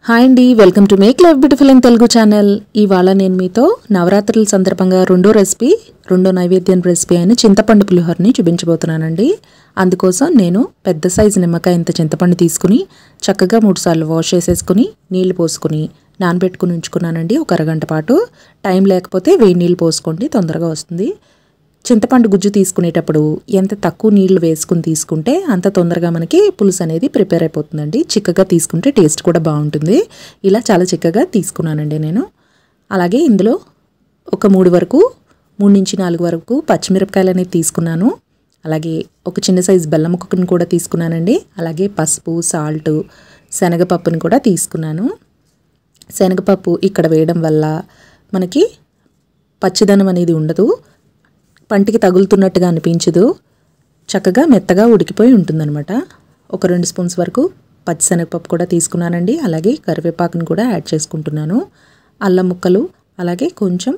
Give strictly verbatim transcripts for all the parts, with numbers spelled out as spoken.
Hi అండి, welcome to make life beautiful in Telugu channel. ఇవాళ నేను మీతో నవరాత్రుల సందర్భంగా రెండో రెసిపీ రెండో నైవేద్యం రెసిపీ అయిన చింతపండు పులిహోరని చూపించబోతున్నానండి. అందుకోసం నేను పెద్ద సైజు నిమ్మకాయ ఇంత చింతపండు తీసుకుని చక్కగా మూడు సార్లు వాష్ చేసేసుకుని నీళ్లు పోసుకుని నానబెట్టుకుని ఉంచుకున్నానండి. ఒక అరగంట పాటు. టైం లేకపోతే వేడి నీళ్ళు పోసుకోండి, తొందరగా వస్తుంది. చింతపండు గుజ్జు తీసుకునేటప్పుడు ఎంత తక్కువ నీళ్లు వేసుకుని తీసుకుంటే అంత తొందరగా మనకి పులుసు అనేది ప్రిపేర్ అయిపోతుందండి. చిక్కగా తీసుకుంటే టేస్ట్ కూడా బాగుంటుంది. ఇలా చాలా చిక్కగా తీసుకున్నానండి నేను. అలాగే ఇందులో ఒక మూడు వరకు మూడు నుంచి నాలుగు వరకు పచ్చిమిరపకాయలు అనేది తీసుకున్నాను. అలాగే ఒక చిన్న సైజు బెల్లం ముక్కను కూడా తీసుకున్నానండి. అలాగే పసుపు, సాల్ట్, శనగపప్పుని కూడా తీసుకున్నాను. శనగపప్పు ఇక్కడ వేయడం వల్ల మనకి పచ్చిదనం అనేది ఉండదు, పంటికి తగులుతున్నట్టుగా అనిపించదు, చక్కగా మెత్తగా ఉడికిపోయి ఉంటుందన్నమాట. ఒక రెండు స్పూన్స్ వరకు పచ్చిశనగపప్పు కూడా తీసుకున్నానండి. అలాగే కరివేపాకును కూడా యాడ్ చేసుకుంటున్నాను. అల్లం ముక్కలు, అలాగే కొంచెం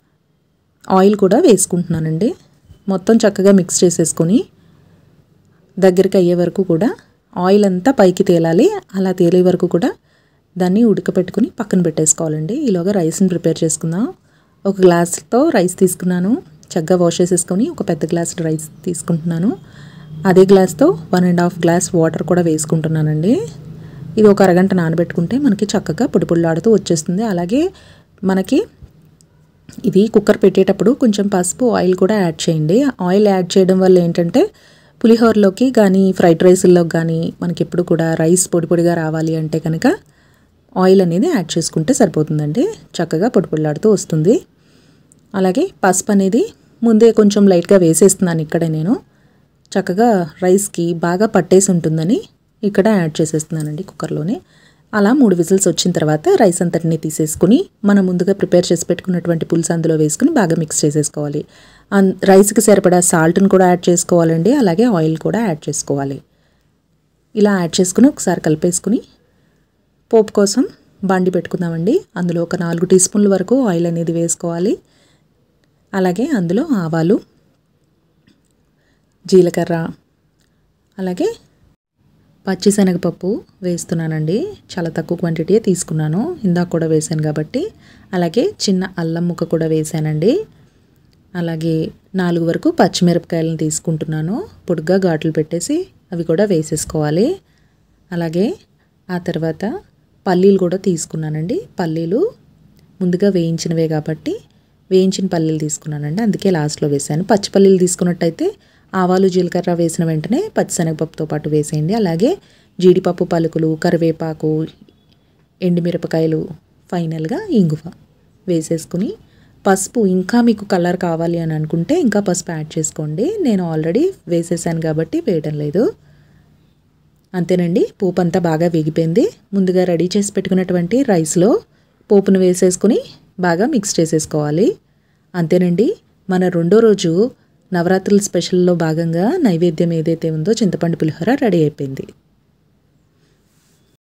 ఆయిల్ కూడా వేసుకుంటున్నానండి. మొత్తం చక్కగా మిక్స్ చేసేసుకొని దగ్గరికి అయ్యే వరకు కూడా ఆయిల్ అంతా పైకి తేలాలి. అలా తేలే వరకు కూడా దాన్ని ఉడకపెట్టుకుని పక్కన పెట్టేసుకోవాలండి. ఈలోగా రైస్ని ప్రిపేర్ చేసుకుందాం. ఒక గ్లాస్తో రైస్ తీసుకున్నాను. చక్కగా వాష్ చేసేసుకొని ఒక పెద్ద గ్లాస్ రైస్ తీసుకుంటున్నాను. అదే గ్లాస్తో one and half glass water కూడా వేసుకుంటున్నానండి. ఇది ఒక అరగంట నానబెట్టుకుంటే మనకి చక్కగా పొడి పొడిలాడుతూ వచ్చేస్తుంది. అలాగే మనకి ఇది కుక్కర్ పెట్టేటప్పుడు కొంచెం పసుపు, ఆయిల్ కూడా యాడ్ చేయండి. ఆయిల్ యాడ్ చేయడం వల్ల ఏంటంటే పులిహోరలోకి కానీ ఫ్రైడ్ రైస్లోకి కానీ మనకి ఎప్పుడు కూడా రైస్ పొడి పొడిగా రావాలి అంటే కనుక ఆయిల్ అనేది యాడ్ చేసుకుంటే సరిపోతుందండి. చక్కగా పొడి పొడిలాడుతూ వస్తుంది. అలాగే పసుపు అనేది ముందే కొంచెం లైట్గా వేసేస్తున్నాను ఇక్కడ నేను. చక్కగా రైస్కి బాగా పట్టేసి ఉంటుందని ఇక్కడ యాడ్ చేసేస్తున్నానండి కుక్కర్లోనే. అలా మూడు విజిల్స్ వచ్చిన తర్వాత రైస్ అంతటిని తీసేసుకుని మనం ముందుగా ప్రిపేర్ చేసి పెట్టుకున్నటువంటి పులుసు అందులో వేసుకుని బాగా మిక్స్ చేసేసుకోవాలి. రైస్కి సరిపడా సాల్ట్ని కూడా యాడ్ చేసుకోవాలండి. అలాగే ఆయిల్ కూడా యాడ్ చేసుకోవాలి. ఇలా యాడ్ చేసుకుని ఒకసారి కలిపేసుకుని పోపు కోసం బాండి పెట్టుకుందామండి. అందులో ఒక నాలుగు టీ స్పూన్ల వరకు ఆయిల్ అనేది వేసుకోవాలి. అలాగే అందులో ఆవాలు, జీలకర్ర, అలాగే పచ్చిశనగపప్పు వేస్తున్నానండి. చాలా తక్కువ క్వాంటిటీయే తీసుకున్నాను, ఇందాక కూడా వేసాను కాబట్టి. అలాగే చిన్న అల్లం ముక్క కూడా వేసానండి. అలాగే నాలుగు వరకు పచ్చిమిరపకాయలను తీసుకుంటున్నాను. పొడుగ్గా ఘాట్లు పెట్టేసి అవి కూడా వేసేసుకోవాలి. అలాగే ఆ తర్వాత పల్లీలు కూడా తీసుకున్నానండి. పల్లీలు ముందుగా వేయించినవే కాబట్టి వేయించిన పల్లీలు తీసుకున్నానండి, అందుకే లాస్ట్లో వేసాను. పచ్చి పల్లీలు తీసుకున్నట్టయితే ఆవాలు, జీలకర్ర వేసిన వెంటనే పచ్చిశనగపప్పుతో పాటు వేసేయండి. అలాగే జీడిపప్పు పలుకులు, కరివేపాకు, ఎండుమిరపకాయలు, ఫైనల్గా ఇంగువ వేసేసుకుని పసుపు, ఇంకా మీకు కలర్ కావాలి అని అనుకుంటే ఇంకా పసుపు యాడ్ చేసుకోండి. నేను ఆల్రెడీ వేసేసాను కాబట్టి వేయడం లేదు. అంతేనండి, పోపు అంతా బాగా వేగిపోయింది. ముందుగా రెడీ చేసి పెట్టుకున్నటువంటి రైస్లో పోపును వేసేసుకుని బాగా మిక్స్ చేసేసుకోవాలి. అంతేనండి, మన రెండో రోజు నవరాత్రుల స్పెషల్లో భాగంగా నైవేద్యం ఏదైతే ఉందో చింతపండు పులిహోర రెడీ అయిపోయింది.